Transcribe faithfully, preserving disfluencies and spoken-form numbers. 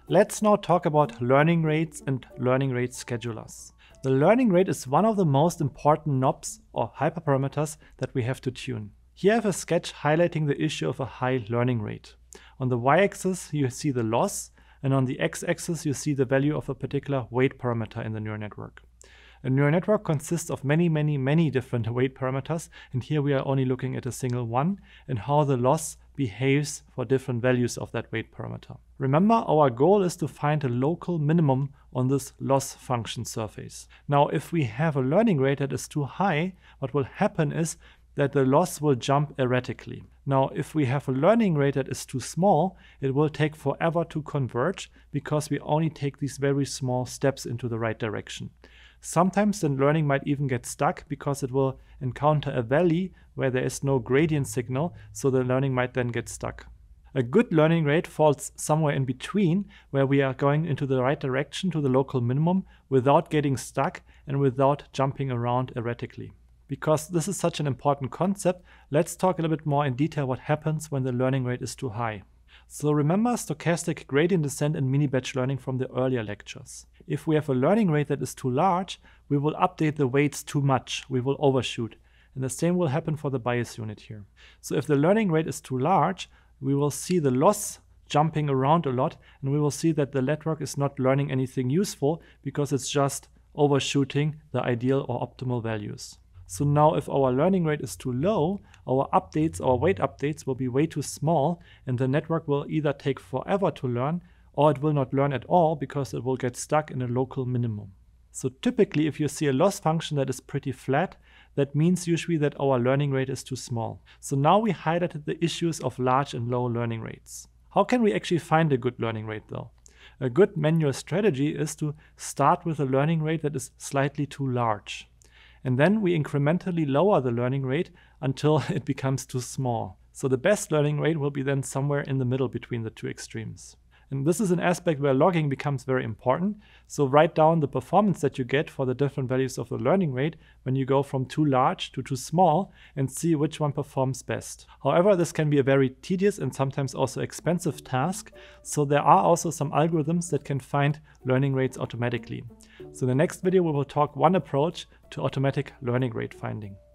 Let's now talk about learning rates and learning rate schedulers. The learning rate is one of the most important knobs or hyperparameters that we have to tune. Here I have a sketch highlighting the issue of a high learning rate. On the y-axis you see the loss, and on the x-axis you see the value of a particular weight parameter in the neural network. A neural network consists of many, many, many different weight parameters, and here we are only looking at a single one and how the loss behaves for different values of that weight parameter. Remember, our goal is to find a local minimum on this loss function surface. Now, if we have a learning rate that is too high, what will happen is that the loss will jump erratically. Now, if we have a learning rate that is too small, it will take forever to converge because we only take these very small steps into the right direction. Sometimes the learning might even get stuck because it will encounter a valley where there is no gradient signal, so the learning might then get stuck. A good learning rate falls somewhere in between, where we are going into the right direction to the local minimum without getting stuck and without jumping around erratically. Because this is such an important concept, let's talk a little bit more in detail what happens when the learning rate is too high. So remember stochastic gradient descent and mini-batch learning from the earlier lectures. If we have a learning rate that is too large, we will update the weights too much, we will overshoot. And the same will happen for the bias unit here. So if the learning rate is too large, we will see the loss jumping around a lot, and we will see that the network is not learning anything useful because it's just overshooting the ideal or optimal values. So now if our learning rate is too low, our updates, our weight updates will be way too small, and the network will either take forever to learn or it will not learn at all because it will get stuck in a local minimum. So typically if you see a loss function that is pretty flat, that means usually that our learning rate is too small. So now we highlighted the issues of large and low learning rates. How can we actually find a good learning rate though? A good manual strategy is to start with a learning rate that is slightly too large. And then we incrementally lower the learning rate until it becomes too small. So the best learning rate will be then somewhere in the middle between the two extremes. And this is an aspect where logging becomes very important. So write down the performance that you get for the different values of the learning rate when you go from too large to too small and see which one performs best. However, this can be a very tedious and sometimes also expensive task. So there are also some algorithms that can find learning rates automatically. So in the next video, we will talk one approach to automatic learning rate finding.